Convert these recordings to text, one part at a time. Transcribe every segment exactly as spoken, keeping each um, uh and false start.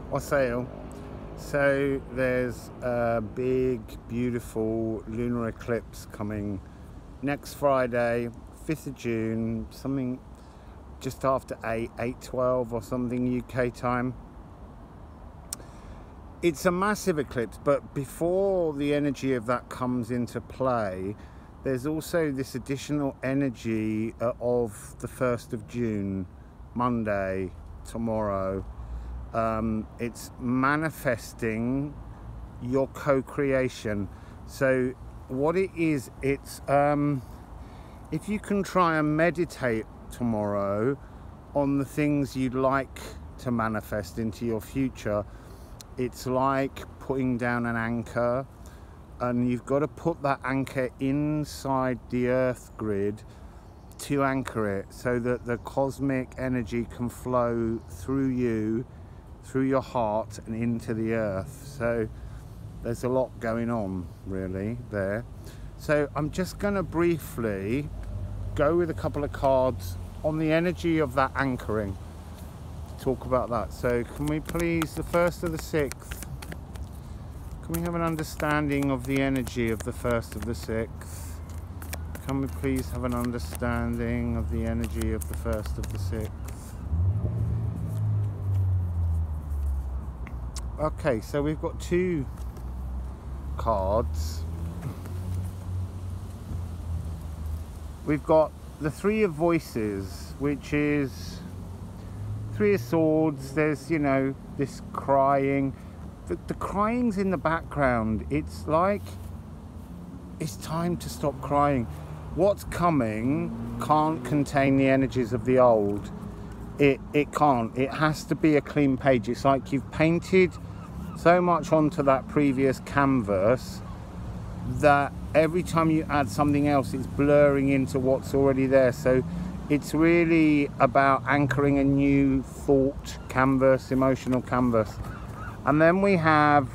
Wassail. So there's a big, beautiful lunar eclipse coming next Friday, fifth of June, something just after eight, eight twelve or something U K time. It's a massive eclipse, but before the energy of that comes into play, there's also this additional energy uh, of the first of June, Monday, tomorrow. Um, it's manifesting your co-creation. So what it is, it's um, if you can try and meditate tomorrow on the things you'd like to manifest into your future, it's like putting down an anchor, and you've got to put that anchor inside the earth grid to anchor it so that the cosmic energy can flow through you, through your heart and into the earth. So there's a lot going on really there. So I'm just going to briefly go with a couple of cards on the energy of that anchoring, talk about that. So can we please, the first of the sixth, can we have an understanding of the energy of the first of the sixth? Can we please have an understanding of the energy of the first of the sixth? Okay, so we've got two cards. We've got the Three of Voices, which is Three of Swords. There's, you know, this crying. The, the crying's in the background. It's like it's time to stop crying. What's coming can't contain the energies of the old. It, it can't. It has to be a clean page. It's like you've painted so much onto that previous canvas that every time you add something else, it's blurring into what's already there. So it's really about anchoring a new thought canvas, emotional canvas. And then we have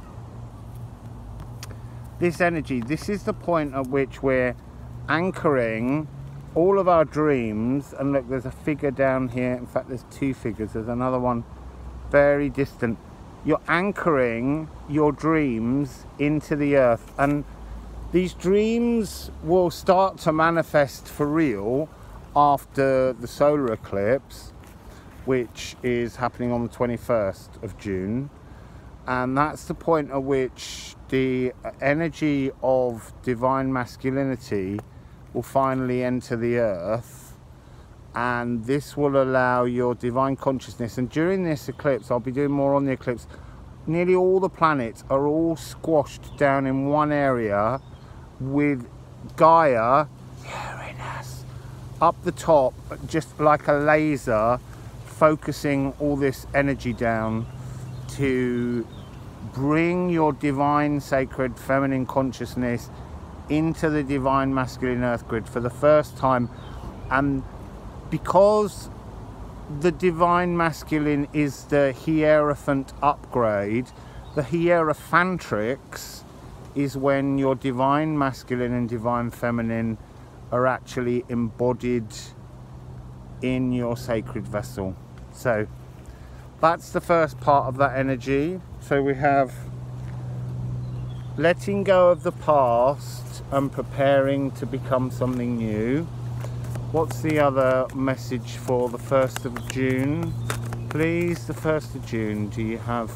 this energy. This is the point at which we're anchoring all of our dreams. And look, there's a figure down here. In fact, there's two figures. There's another one very distant. You're anchoring your dreams into the earth, and these dreams will start to manifest for real after the solar eclipse, which is happening on the twenty-first of June. And that's the point at which the energy of divine masculinity will finally enter the earth, and this will allow your divine consciousness. And during this eclipse, I'll be doing more on the eclipse, nearly all the planets are all squashed down in one area, with Gaia, Uranus, up the top, just like a laser, focusing all this energy down to bring your divine, sacred, feminine consciousness into the divine masculine earth grid for the first time. And because the divine masculine is the hierophant upgrade, the hierophantrix is when your divine masculine and divine feminine are actually embodied in your sacred vessel. So that's the first part of that energy. So we have letting go of the past and preparing to become something new. What's the other message for the first of June? Please, the first of June, do you have?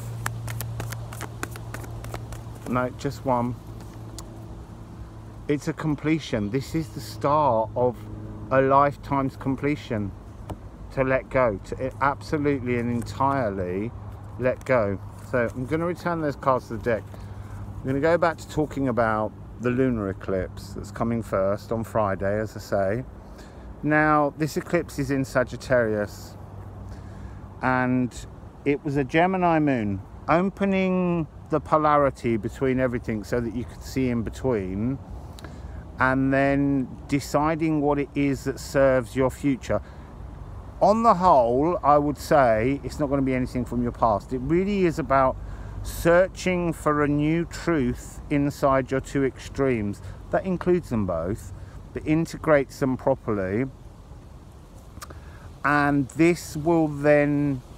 No, just one. It's a completion. This is the start of a lifetime's completion. To let go, to absolutely and entirely let go. So I'm going to return those cards to the deck. I'm going to go back to talking about the lunar eclipse that's coming first on Friday, as I say. Now, this eclipse is in Sagittarius, and it was a Gemini moon, opening the polarity between everything so that you could see in between, and then deciding what it is that serves your future. On the whole, I would say it's not going to be anything from your past. It really is about searching for a new truth inside your two extremes. That includes them both, that integrates them properly, and this will then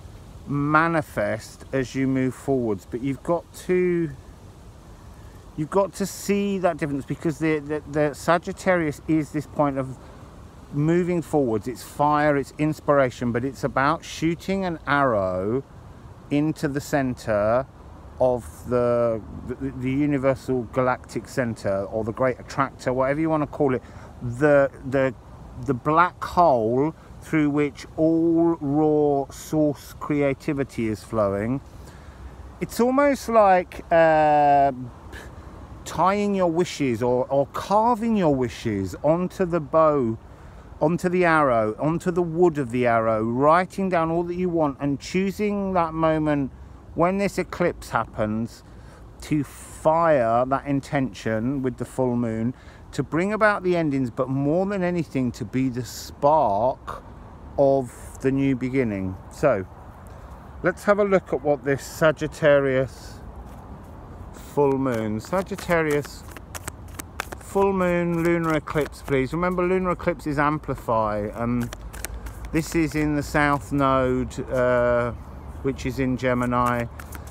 manifest as you move forwards, but you've got to you've got to see that difference, because the, the, the Sagittarius is this point of moving forwards. It's fire, it's inspiration, but it's about shooting an arrow into the center of the, the the universal galactic center, or the great attractor, whatever you want to call it, the the the black hole through which all raw source creativity is flowing. It's almost like uh, tying your wishes, or, or carving your wishes onto the bow, onto the arrow, onto the wood of the arrow, writing down all that you want, and choosing that moment when this eclipse happens to fire that intention with the full moon, to bring about the endings, but more than anything to be the spark of the new beginning. So let's have a look at what this Sagittarius full moon, Sagittarius full moon lunar eclipse, please. Remember, lunar eclipses amplify, and this is in the south node, uh, which is in Gemini.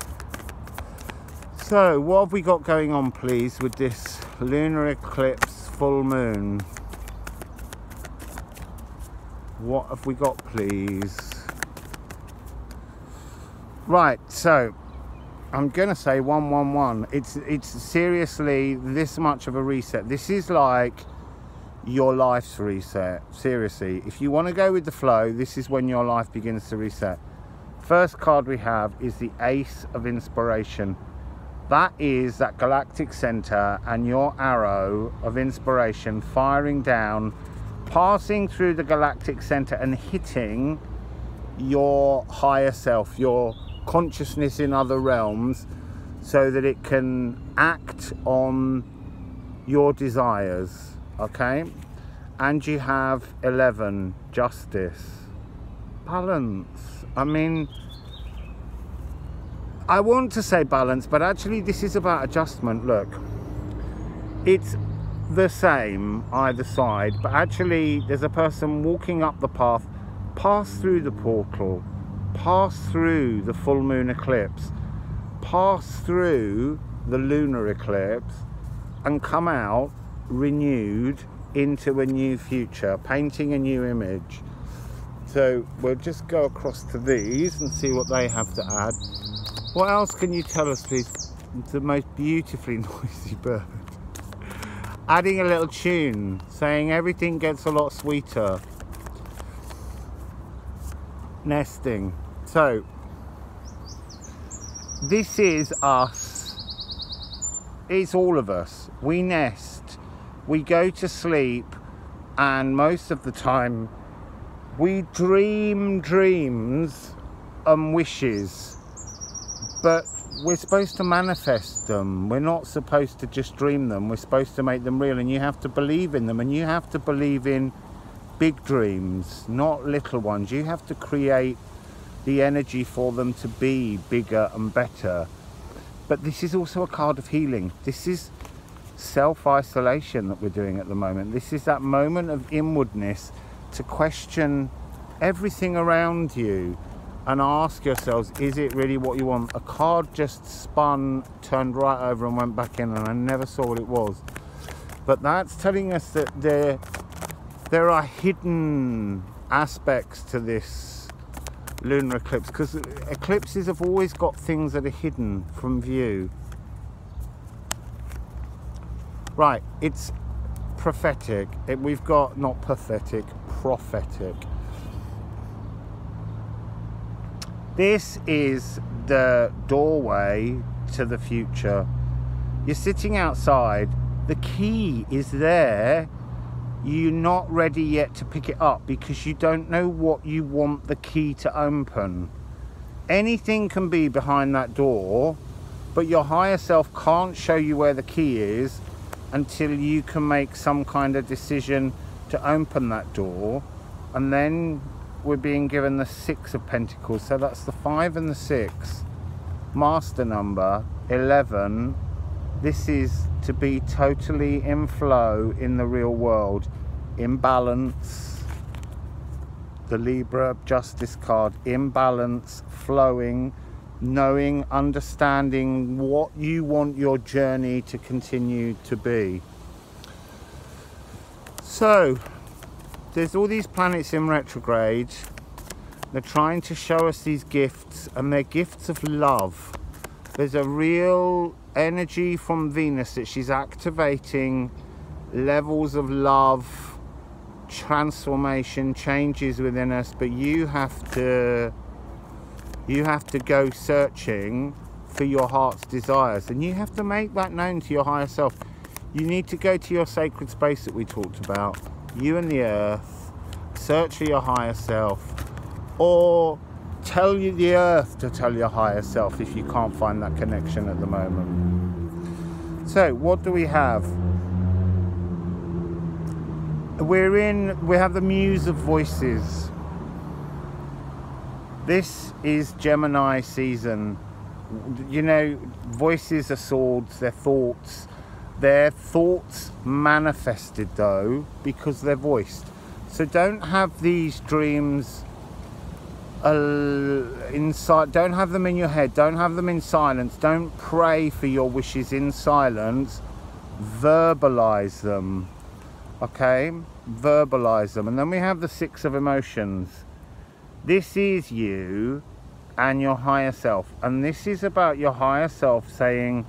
So what have we got going on, please, with this lunar eclipse full moon? What have we got, please? Right, so I'm gonna say one one one. It's it's seriously this much of a reset. This is like your life's reset. Seriously, if you want to go with the flow, this is when your life begins to reset. First card we have is the Ace of Inspiration. That is that galactic center and your arrow of inspiration firing down, passing through the galactic center and hitting your higher self, your consciousness in other realms, so that it can act on your desires. Okay? And you have eleven, Justice, balance. I mean, I want to say balance, but actually this is about adjustment. Look, it's the same either side, but actually there's a person walking up the path, pass through the portal, pass through the full moon eclipse, pass through the lunar eclipse, and come out renewed into a new future, painting a new image. So we'll just go across to these and see what they have to add. What else can you tell us, please? It's the most beautifully noisy bird. Adding a little tune, saying everything gets a lot sweeter. Nesting. So, this is us. It's all of us. We nest. We go to sleep. And most of the time, we dream dreams and wishes. But we're supposed to manifest them. We're not supposed to just dream them. We're supposed to make them real, and you have to believe in them, and you have to believe in big dreams, not little ones. You have to create the energy for them to be bigger and better. But this is also a card of healing. This is self-isolation that we're doing at the moment. This is that moment of inwardness to question everything around you and ask yourselves, is it really what you want? A card just spun, turned right over and went back in, and I never saw what it was. But that's telling us that there, there are hidden aspects to this lunar eclipse, because eclipses have always got things that are hidden from view. Right, it's prophetic. It, we've got, not pathetic, prophetic. This is the doorway to the future. You're sitting outside, the key is there, you're not ready yet to pick it up because you don't know what you want the key to open. Anything can be behind that door, but your higher self can't show you where the key is until you can make some kind of decision to open that door. And then we're being given the Six of Pentacles, so that's the five and the six. Master number eleven. This is to be totally in flow in the real world, in balance, the Libra Justice card, imbalance, flowing, knowing, understanding what you want your journey to continue to be. So there's all these planets in retrograde. They're trying to show us these gifts, and they're gifts of love. There's a real energy from Venus that she's activating levels of love, transformation, changes within us, but you have to you have to go searching for your heart's desires, and you have to make that known to your higher self. You need to go to your sacred space that we talked about, you and the earth, search for your higher self, or tell you the earth to tell your higher self if you can't find that connection at the moment. So what do we have? We're in, we have the Muse of Voices. This is Gemini season. You know, voices are swords, they're thoughts. They're thoughts manifested though, because they're voiced. So don't have these dreams uh, inside, don't have them in your head, don't have them in silence, don't pray for your wishes in silence, verbalize them. Okay, verbalize them. And then we have the Six of Emotions. This is you and your higher self, and this is about your higher self saying,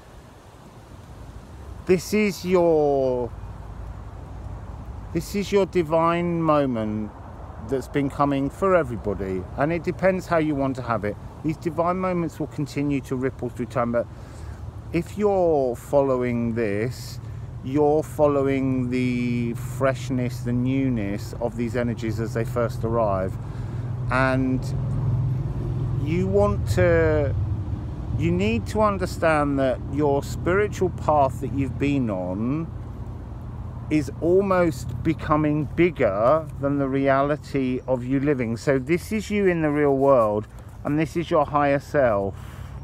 this is your this is your divine moment that's been coming for everybody, and it depends how you want to have it. These divine moments will continue to ripple through time, but if you're following this, you're following the freshness, the newness of these energies as they first arrive. And you want to, you need to understand that your spiritual path that you've been on is almost becoming bigger than the reality of you living. So this is you in the real world, and this is your higher self.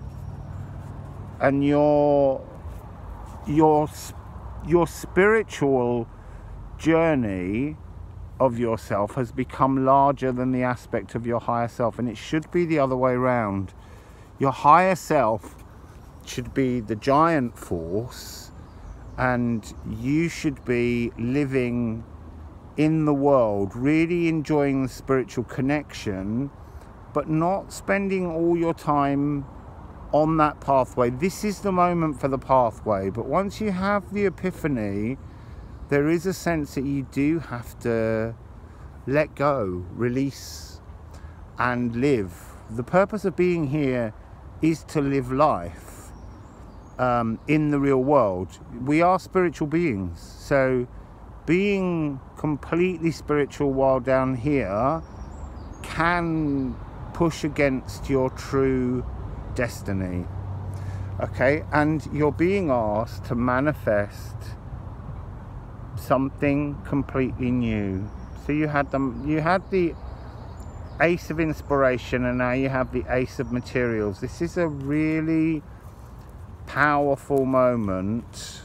And your, your Your spiritual journey of yourself has become larger than the aspect of your higher self, and it should be the other way around. Your higher self should be the giant force, and you should be living in the world, really enjoying the spiritual connection, but not spending all your time on that pathway. This is the moment for the pathway, but once you have the epiphany, there is a sense that you do have to let go, release, and live. The purpose of being here is to live life um, in the real world. We are spiritual beings, so being completely spiritual while down here can push against your true destiny. Okay, and you're being asked to manifest something completely new. So you had them, you had the Ace of Inspiration, and now you have the Ace of Materials. This is a really powerful moment.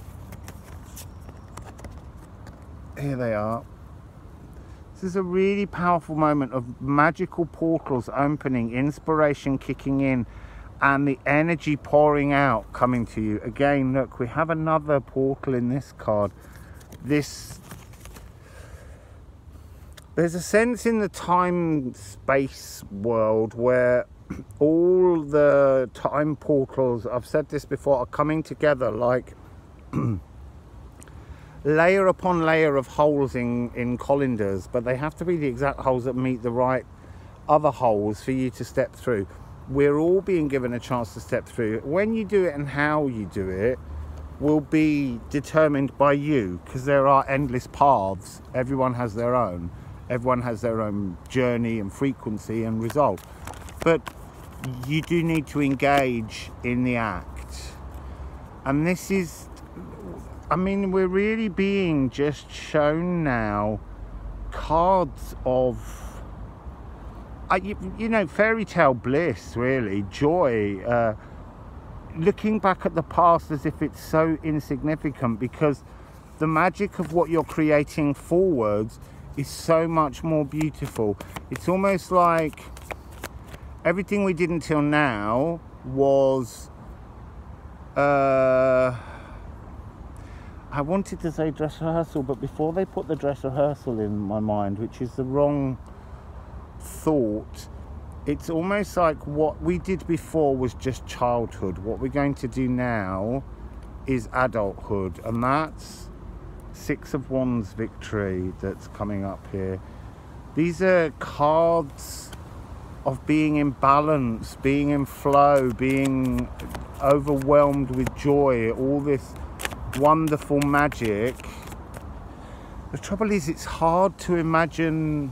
Here they are. This is a really powerful moment of magical portals opening, inspiration kicking in, and the energy pouring out, coming to you. Again, look, we have another portal in this card. This, there's a sense in the time-space world where all the time portals, I've said this before, are coming together like layer upon layer of holes in, in colanders, but they have to be the exact holes that meet the right other holes for you to step through. We're all being given a chance to step through. When you do it and how you do it will be determined by you, because there are endless paths. Everyone has their own. Everyone has their own journey and frequency and result. But you do need to engage in the act. And this is, I mean, we're really being just shown now cards of, uh, you, you know, fairy tale bliss, really, joy, uh, looking back at the past as if it's so insignificant, because the magic of what you're creating forwards is so much more beautiful. It's almost like everything we did until now was uh, I wanted to say dress rehearsal, but before they put the dress rehearsal in my mind, which is the wrong thought, it's almost like what we did before was just childhood. What we're going to do now is adulthood, and that's Six of Wands victory that's coming up here. These are cards of being in balance, being in flow, being overwhelmed with joy, all this wonderful magic. The trouble is, it's hard to imagine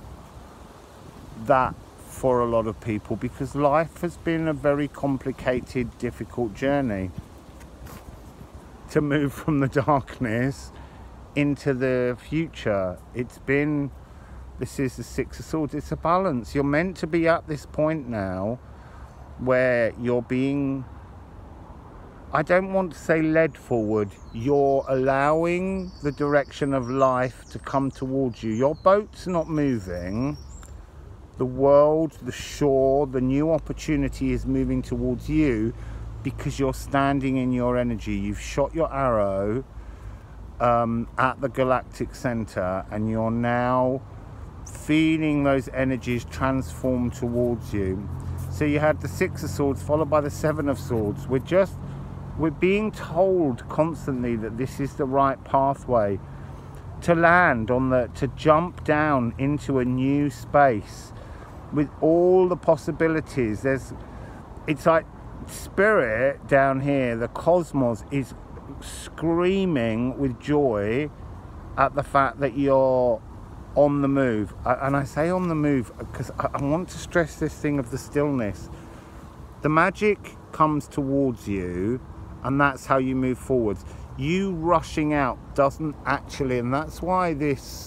that for a lot of people because life has been a very complicated, difficult journey to move from the darkness into the future. It's been, this is the Six of Swords, it's a balance. You're meant to be at this point now where you're being, I don't want to say led forward, you're allowing the direction of life to come towards you. Your boat's not moving. The world, the shore, the new opportunity is moving towards you because you're standing in your energy. You've shot your arrow um, at the galactic center, and you're now feeling those energies transform towards you. So you had the Six of Swords followed by the Seven of Swords. We're just, we're being told constantly that this is the right pathway to land on the, to jump down into a new space with all the possibilities. There's, it's like spirit down here, the cosmos is screaming with joy at the fact that you're on the move. And I say on the move because I want to stress this thing of the stillness. The magic comes towards you, and that's how you move forwards. You rushing out doesn't actually, and that's why this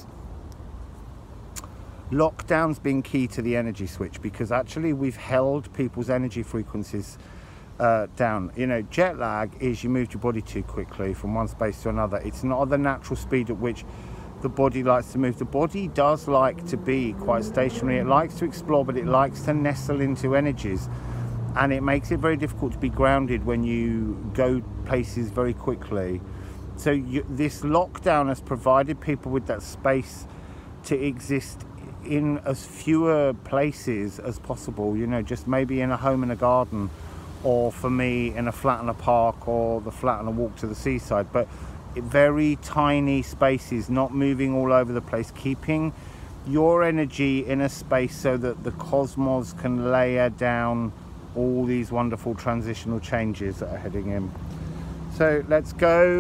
lockdown's been key to the energy switch, because actually we've held people's energy frequencies uh, down. You know, jet lag is you moved your body too quickly from one space to another. It's not at the natural speed at which the body likes to move. The body does like to be quite stationary. It likes to explore, but it likes to nestle into energies, and it makes it very difficult to be grounded when you go places very quickly. So you, this lockdown has provided people with that space to exist in as fewer places as possible, you know, just maybe in a home and a garden, or for me in a flat and a park, or the flat and a walk to the seaside, but very tiny spaces, not moving all over the place, keeping your energy in a space so that the cosmos can layer down all these wonderful transitional changes that are heading in. So let's go.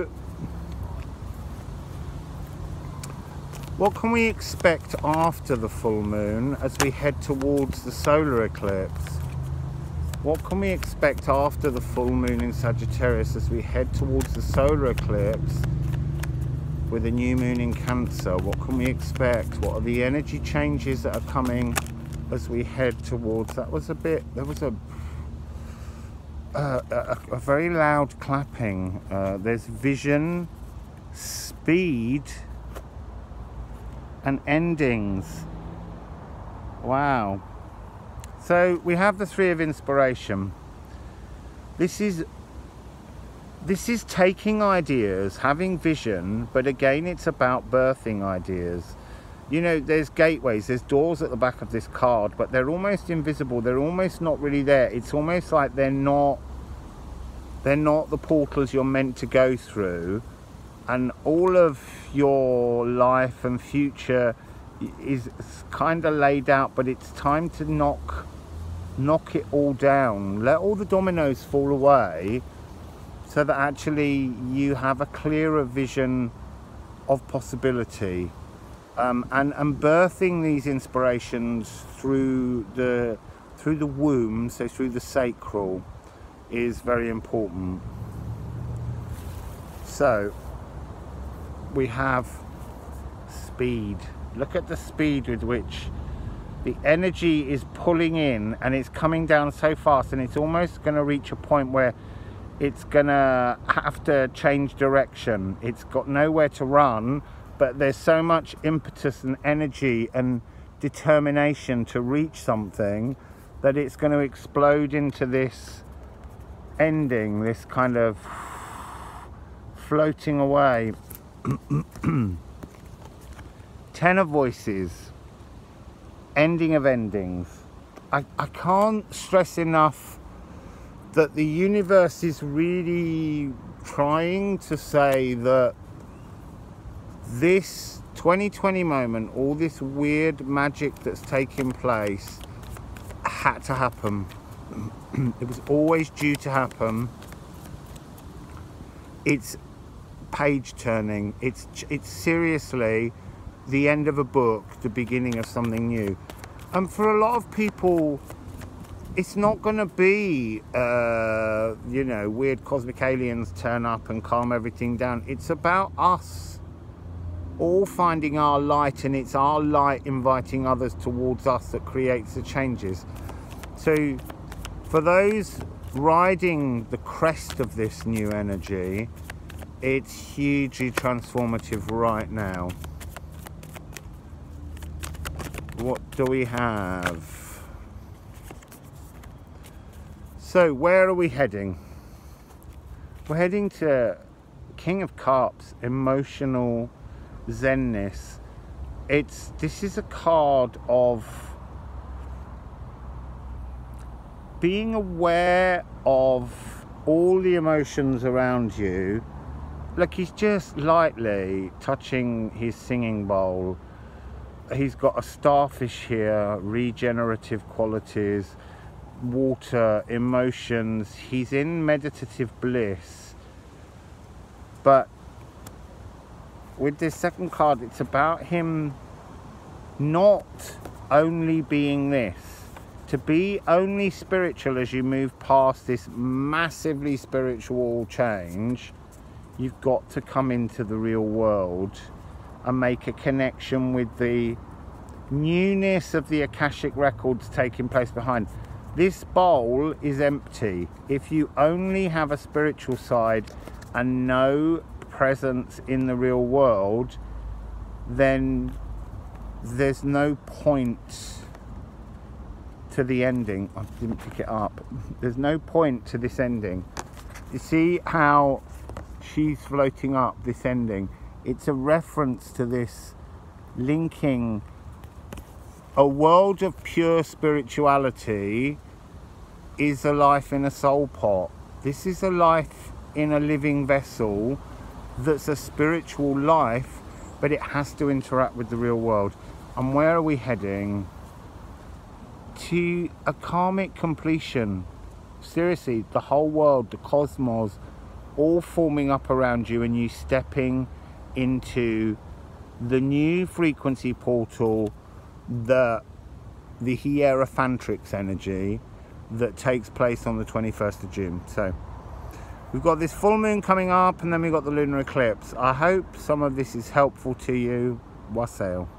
What can we expect after the full moon as we head towards the solar eclipse? What can we expect after the full moon in Sagittarius as we head towards the solar eclipse with a new moon in Cancer? What can we expect? What are the energy changes that are coming as we head towards? That was a bit, there was a, uh, a, a very loud clapping. Uh, there's vision, speed, and endings. Wow. So we have the Three of Inspiration. This is this is taking ideas, having vision, but again it's about birthing ideas. You know, there's gateways, there's doors at the back of this card, but they're almost invisible. They're almost not really there. It's almost like they're not they're not the portals you're meant to go through. And all of your life and future is kind of laid out, but it's time to knock knock it all down. Let all the dominoes fall away so that actually you have a clearer vision of possibility. Um, and, and birthing these inspirations through the, through the womb, so through the sacral, is very important. So we have speed. Look at the speed with which the energy is pulling in, and it's coming down so fast, and it's almost going to reach a point where it's going to have to change direction. It's got nowhere to run, but there's so much impetus and energy and determination to reach something that it's going to explode into this ending, this kind of floating away. Ten of voices, ending of endings. I, I can't stress enough that the universe is really trying to say that this twenty twenty moment, all this weird magic that's taking place, had to happen. It was always due to happen. It's page turning. It's it's seriously the end of a book, the beginning of something new. And for a lot of people, it's not going to be, uh, you know, weird cosmic aliens turn up and calm everything down. It's about us all finding our light, and it's our light inviting others towards us that creates the changes. So for those riding the crest of this new energy, it's hugely transformative right now. What do we have? So where are we heading? We're heading to King of Cups, emotional zenness. It's this is a card of being aware of all the emotions around you. Look, he's just lightly touching his singing bowl. He's got a starfish here, regenerative qualities, water, emotions. He's in meditative bliss. But with this second card, it's about him not only being this. To be only spiritual as you move past this massively spiritual change, you've got to come into the real world and make a connection with the newness of the Akashic records taking place behind. This bowl is empty. If you only have a spiritual side and no presence in the real world, then there's no point to the ending. I didn't pick it up. There's no point to this ending. You see how she's floating up this ending? It's a reference to this linking a world of pure spirituality is a life in a soul pot. This is a life in a living vessel that's a spiritual life, but it has to interact with the real world. And where are we heading? To a karmic completion. Seriously, the whole world, the cosmos, all forming up around you, and you stepping into the new frequency portal, the the Hierophantrix energy that takes place on the twenty-first of June. So we've got this full moon coming up, and then we've got the lunar eclipse. I hope some of this is helpful to you. Wassail.